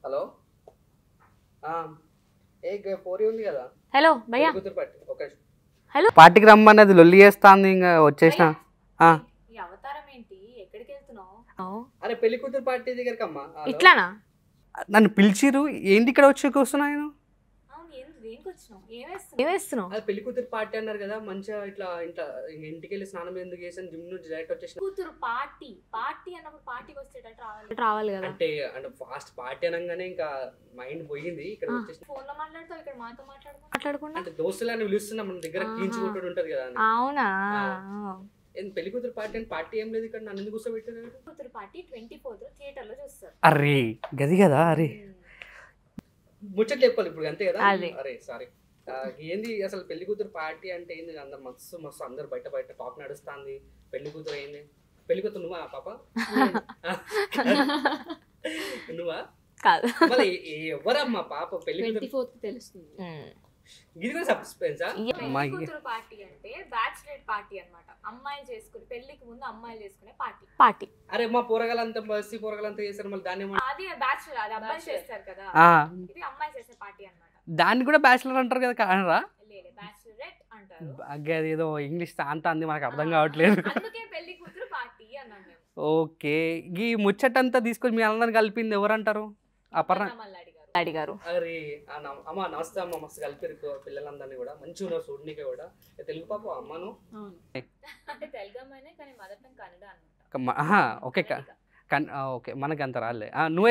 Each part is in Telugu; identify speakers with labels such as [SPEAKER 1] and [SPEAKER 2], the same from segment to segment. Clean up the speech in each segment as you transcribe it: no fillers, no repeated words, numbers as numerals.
[SPEAKER 1] హలో ఏ పోరి ఉంది కదా
[SPEAKER 2] హలో భయ్యా
[SPEAKER 1] కూతురు పార్టీ ఓకే
[SPEAKER 2] హలో
[SPEAKER 3] పార్టీకి రమ్మన్నది లొల్లి చేస్తాంది ఇంకా వచ్చేసిన
[SPEAKER 2] ఈ అవతారం ఏంటి ఎక్కడికి వెళ్తున్నావు
[SPEAKER 1] అరే పెళ్లి కూతురు పార్టీ దగ్గరికి అమ్మా
[SPEAKER 2] ఇట్లానా
[SPEAKER 3] నన్ను పిలిచిరు ఏంటి ఇక్కడ వచ్చి కూర్చున్నా నేను
[SPEAKER 2] ఏమేస్తున్నావు
[SPEAKER 1] అదే పెళ్లి కూతురు పార్టీ అన్నారు కదా మంచిగా ఇట్లా ఇంటికి వెళ్ళి స్నానం ఎందుకు చేసాను జిమ్ నుంచి డైరెక్ట్ వచ్చేసిన
[SPEAKER 2] కూతురు పార్టీ పార్టీ అన్నప్పుడు పార్టీకి వచ్చేటట్టు రావాలి కదా
[SPEAKER 1] అంటే ఫాస్ట్ పార్టీ అనగానే ఇంకా మైండ్ పోయింది ఇక్కడ వచ్చేసి
[SPEAKER 2] ఫోన్ లో మాట్లాడుతావు ఇక్కడ మాతో మాట్లాడుకుంటా
[SPEAKER 1] అంటే దోస్తులని పిలుస్తున్నా మన దగ్గర కీంచుకుంటూ ఉంటది కదా అని.
[SPEAKER 2] అవునా
[SPEAKER 1] పెళ్లి కూతురు పార్టీ అని పార్టీ ఏం లేదు ఇక్కడ నన్ను ఎందుకు కూర్చోబెట్టారు
[SPEAKER 2] కూతురు పార్టీ 24th థియేటర్ లో చూస్తారు
[SPEAKER 3] అరే గది కదా అరే
[SPEAKER 1] ముచ్చట్లు చెప్పాలి ఇప్పుడు అంతే కదా అరే సారీ ఏంది అసలు పెళ్లి కూతురు పార్టీ అంటే ఏంది అందరు మస్తు మస్తు అందరు బయట బయట టాక్ నడుస్తుంది పెళ్లి కూతురు ఏంది పెళ్లి కూతురు నువ్వా పాప నువ్వా
[SPEAKER 2] కాదు
[SPEAKER 1] మళ్ళీ ఎవరమ్మా పాప పెళ్లి
[SPEAKER 4] 24th తెలుస్తుంది
[SPEAKER 1] ఇది కూడా సస్పెన్సా
[SPEAKER 2] కూతురు పార్టీ అంటే బ్యాచిలర్ పార్టీ అన్నమాట అమ్మాయిలు చేసుకునే పెళ్లికి ముందు అమ్మాయిలు చేసుకునే పార్టీ
[SPEAKER 1] అరే మా పోరగాలంతా బస్సి పోరగాలంతా చేశారు మళ్ళీ దాన్ని
[SPEAKER 2] అది బ్యాచిలర్ అది అబ్బాయిలు చేస్తారు కదా ఇది అమ్మాయిలు చేసే పార్టీ అన్నమాట
[SPEAKER 3] దాన్ని కూడా బ్యాచిలర్ అంటారు కదా కానరా
[SPEAKER 2] లేదు బ్యాచిలరేట్ అంటారు
[SPEAKER 3] అది ఏదో ఇంగ్లీష్ అంతా అంది మనకు అర్థం కావట్లేదు
[SPEAKER 2] అందుకే పెళ్లి కూతురు పార్టీ అన్నాను మేము
[SPEAKER 3] ఓకే ఈ ముచ్చటంతా తీసుకొని మీ అందరిని కలిపింది ఎవరంటారు అపర్ణ
[SPEAKER 2] అడిగారు
[SPEAKER 1] అరే అమ్మ నమస్తే అమ్మ మస్తు కలిపారు పిల్లలందరినీ కూడా మంచిగా ఉన్నారు చూడనీకే కూడా తెలుగు పాప అమ్మను
[SPEAKER 4] అంటే తెలుగు అమ్మాయినే కానీ మదర్ టంగ్ కన్నడ అన్నమాట
[SPEAKER 3] ఓకే ఓకే మనకి అంత రాలే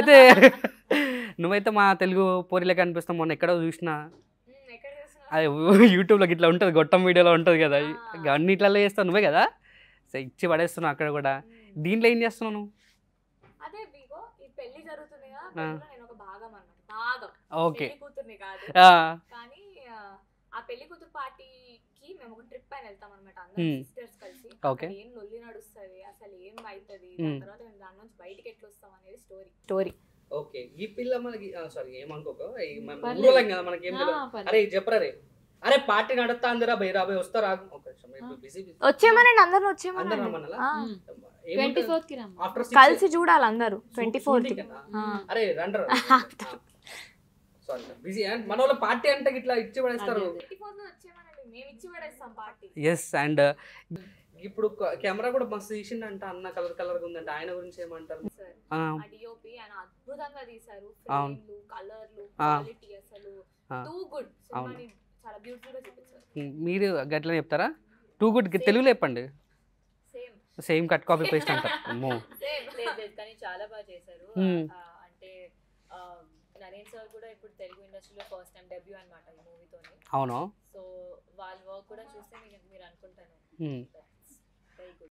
[SPEAKER 3] నువ్వైతే మా తెలుగు పోరిలే కనిపిస్తాం మొన్న ఎక్కడో చూసినా అది యూట్యూబ్లో ఇట్లా ఉంటుంది గొట్టం వీడియోలో ఉంటుంది కదా అన్నిట్లలో చేస్తావు నువ్వే కదా సో ఇచ్చి పడేస్తున్నావు అక్కడ కూడా దీంట్లో ఏం చేస్తున్నావు నువ్వు
[SPEAKER 2] అదే బిగో ఈ పెళ్లి జరుగుతుంది కదా నేను ఒక భాగం అన్నమాట భాగం
[SPEAKER 3] ఓకే
[SPEAKER 2] పెళ్లి కూతుర్ని కాదు కానీ ఆ పెళ్లి కూతురు పార్టీకి మేము ఒక ట్రిప్ పైన వెళ్తాం అనమాట అందరం సిస్టర్స్ కలిసి ఏం లొల్లి నడుస్తుంది అసలు ఏం అవుతుంది తర్వాత మేము దాని నుంచి బయటికి ఎట్లా వస్తాం అనేది స్టోరీ
[SPEAKER 1] ఓకే ఈ పిల్ల మనకి సారీ ఏమనుకోక ఊరోళం కదా మనకి ఏం తెలియదు అరే చెప్పరా రే అరే పార్టీ నడుస్తా అందరా బై రాబోయ్ వస్తారా
[SPEAKER 2] వచ్చేమనండి అందరూ వచ్చేమనండి
[SPEAKER 4] 24th కి
[SPEAKER 2] కలిసి చూడాలి అందరూ 24th కి
[SPEAKER 1] అరే రండ్రా సారీ బిజీ అండ్ మన వాళ్ళ పార్టీ అంటే ఇట్లా ఇచ్చి పడేస్తారు
[SPEAKER 2] 24th లో వచ్చేమనండి మేము ఇచ్చి పడేస్తాం పార్టీ
[SPEAKER 3] ఎస్ అండ్
[SPEAKER 1] ఇప్పుడు కెమెరా కూడా మస్తు తీసిండంట అన్న కలర్ గా ఉందంట ఆయన గురించి ఏమంటారు
[SPEAKER 2] డిఓపి ఆయన అద్భుతంగా తీశారు ఫ్రేమ్లు కలర్లు క్వాలిటీ అసలు టూ గుడ్ సినిమాని చాలా బ్యూటిఫుల్ గా చూపించారు
[SPEAKER 3] మీరు గట్లనే చెప్తారా టూ గుడ్ తెలుగులో చెప్పండి సేమ్ కట్ కాపీ పేస్ట్ అంటారు అమ్మో
[SPEAKER 4] లేదు కానీ చాలా బాగా చేశారు అంటే నరేన్ సార్ కూడా ఇప్పుడు తెలుగు ఇండస్ట్రీలో ఫస్ట్ టైం డెబ్యూ అన్నమాట ఈ మూవీతోనే
[SPEAKER 3] అవును
[SPEAKER 4] సో వాళ్ళ వర్క్ కూడా చూస్తే మీరు అనుకుంటాను